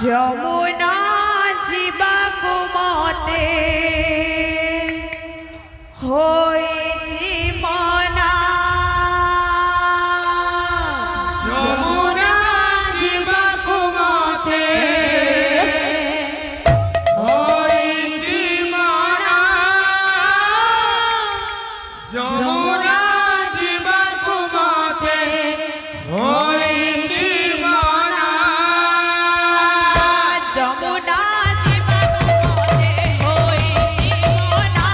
যমুনা জীবাকু মতে হইছি মনা যমুনা জীবাকু মতে হইছি মনা যমুনা জীবাকু মতে হইছি মনা যমুনা জীবাকু মতে হইছি মনা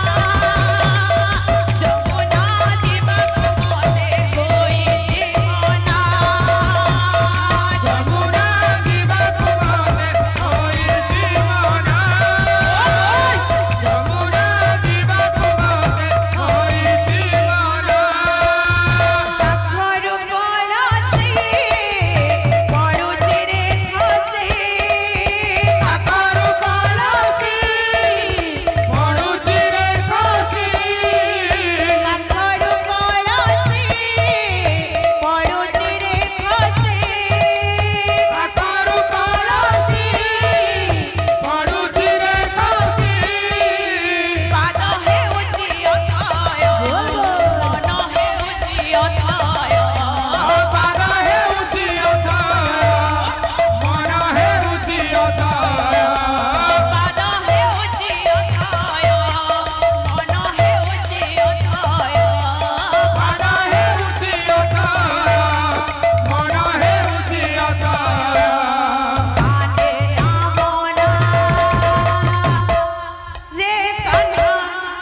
যমুনা জীবাকু মতে হইছি মনা যমুনা জীবাকু মতে হইছি মনা যমুনা জীবাকু মতে হইছি মনা পাখরু কলসি পড়ুছি রে খসি আকারু কলসি পড়ুছি রে খসি পাখরু কলসি পড়ুছি রে খসি আকারু কলসি পড়ুছি রে খসি পাদ হেউছি অথয় মন হেউছি অথয় পাদ হেউছি অথয় মন হেউছি অথয় পাদ হেউছি অথয় মন হেউছি অথয় পাদ হেউছি অথয় মন হেউছি অথয় কানে রামনা রে কান্হা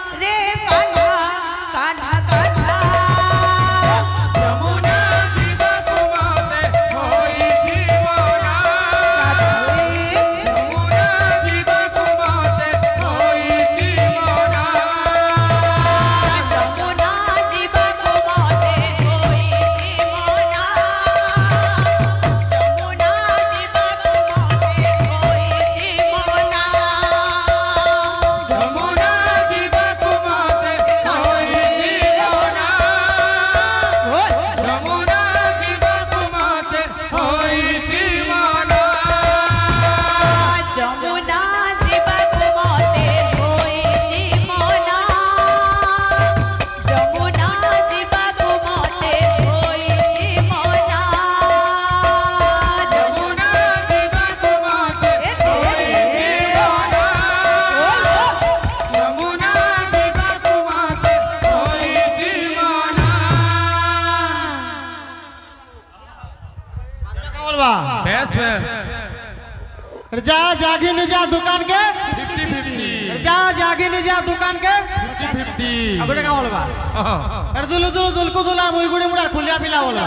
কান্হা কান্হা যমুনা জীবাকু মতে হইছি মনা যমুনা জীবাকু মতে হইছি মনা যমুনা জীবাকু মতে হইছি মনা যমুনা জীবাকু মতে হইছি মনা যমুনা জীবাকু মতে হইছি মনা যমুনা জীবাকু মতে হইছি মনা যমুনা জীবাকু মতে হইছি মনা যমুনা জীবাকু মতে হইছি মনা যমুনা জীবাকু মতে হইছি মনা যমুনা জীবাকু মতে হইছি মনা बोलबा बेस बेस जा जागी नहीं जा दुकान के 50-50 जा जागी नहीं जा दुकान के 50-50 अब का बोलबा अरे दुलु दुलु दुलकु दुला मुई गुड़ी मुड़ा खुलिया पिला बोला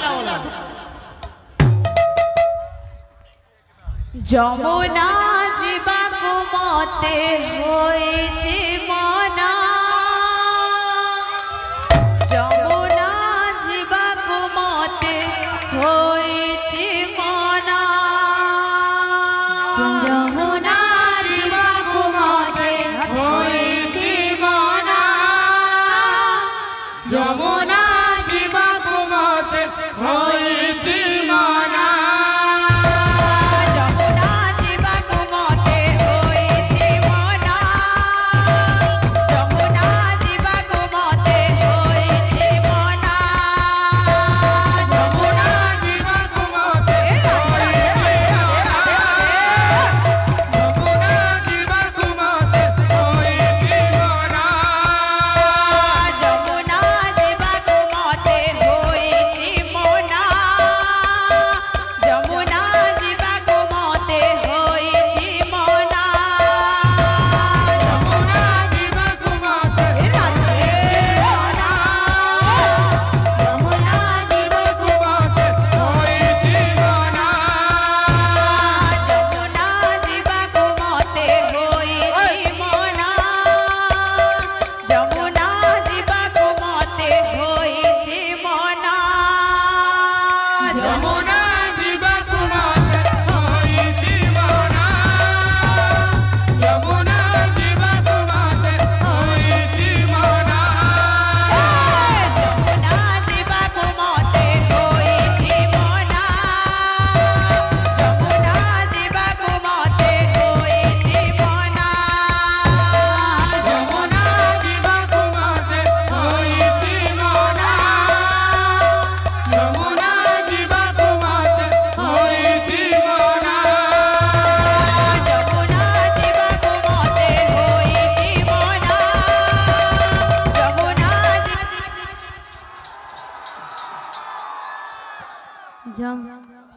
যমুনা জীবাকু মতে হইছি মনা যমুনা জীবাকু মতে হইছি মনা যমুনা জীবাকু মতে হইছি মনা যমুনা জীবাকু মতে হইছি মনা যমুনা জীবাকু মতে হইছি মনা जम